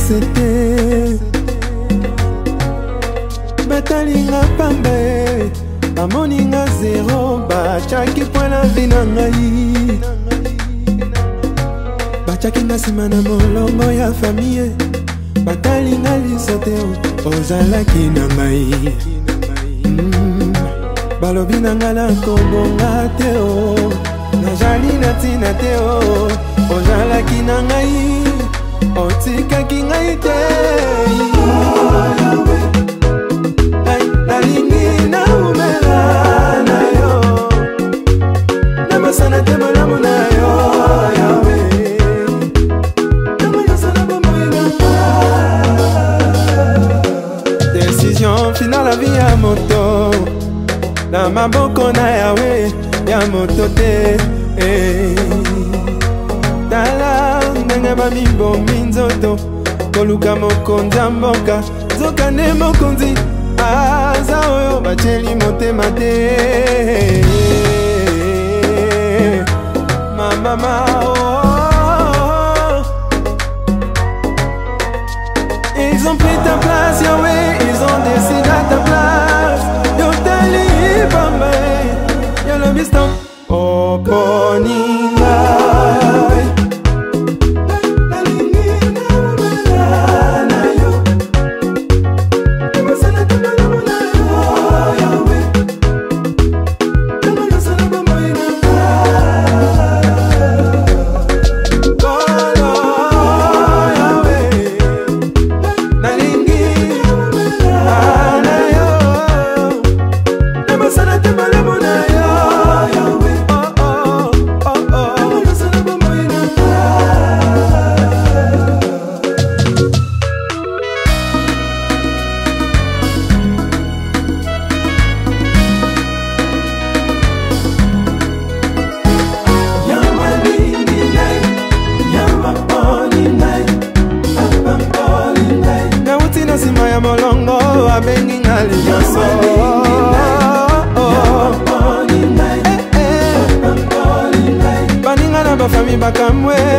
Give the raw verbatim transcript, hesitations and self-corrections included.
sete batalinga pambe bamoninga zero bachaki point la vie na ngai bachaki nga nsima na molongo ya famille batalinga liso te ozalaki na ngai balobi na nga na kobonga te o nazali na ntina te o ozalaki na ngai otikaki ngai te nalingi naumela na yo namasana te malamu na yo yawe namayosana bomoinanga décision finale la vie ya moto na maboko na yawe ya moto te eh. Tala ndenge bamibombi nzoto koluka mokonzi ya mboka nzoka nde mokonzi aza oyo batieli motema te mamama oh. Ils ont pris ta place Yahweh, ils ont décidé à ta place Yotali bamba yolobi stop oponinga molongo abengi ngali yoso baninga na bafami bakamwe